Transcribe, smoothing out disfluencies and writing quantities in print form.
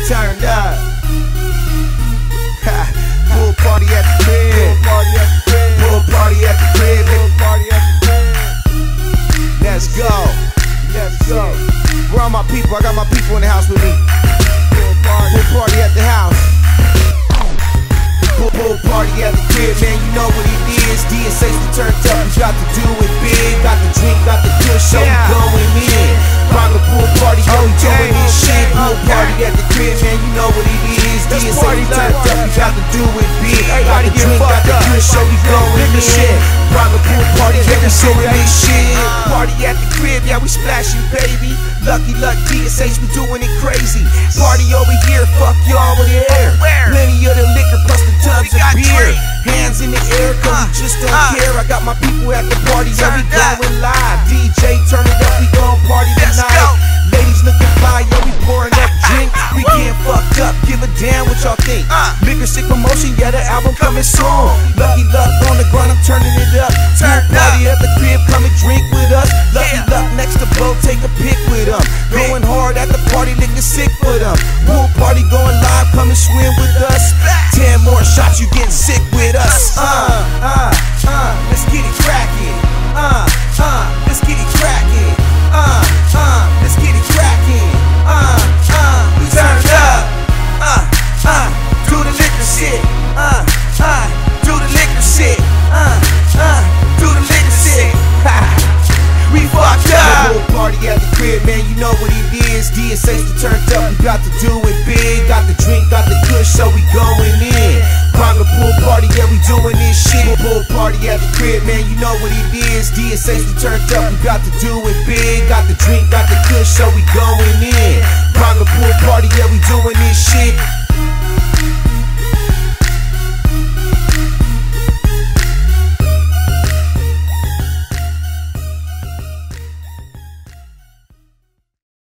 turned up. Pool party at the crib. Pool party at the crib. Let's go. Let's go. Where are my people? I got my people in the house with me. Pool party at the house. Pool party at the crib, man, you know what it is. DSH we turned up, we got to do it big. Got the drink, got the kush, so we going in. Rock a pool party, yo, we doing this shit. Pool party at the crib, man, you know what it is. DSH we turned up, we got to do it big. Got the drink, got the kush, so we going in. Rock a pool party, yeah, we doing this shit. Party at the crib, yeah, we splashing, baby. Lucky Luck DSH, we doing it crazy. Party over here, fuck y'all over there. Plenty of the liquor plus the tubs of beer. Hands in the air, cause we just don't care. I got my people at the party, yeah, we going live. DJ, turn it up, we gon' party tonight. Ladies looking fly, yeah, we pouring up drink. We getting fucked up, give a damn what y'all think. Liquor Sick Promotion, yeah, the album coming soon. Lucky Luck on the grind, I'm turning it up. Party at the crib, come and drink with us. Lucky Luck next to Bo, take a pic with them. Going hard at the party, Liquor Sick for them. Pool party going live, come and swim with us. 10 more shots, you getting sick with us. Let's get it crackin'. Let's get it crackin'. Let's get it crackin'. We turned up. Do the liquor shit. Do the liquor shit. Do the liquor shit. We fucked up. Pool party at the crib, man, you know what it is. DSH we turned up, we got to do it big. Got the drink, got the kush, so we going in. Private pool party, yeah, we doing this shit. Pool party at the crib, man, you know what it is. DSH we turned up, we got to do it big. Got the drink, got the kush, so we going in.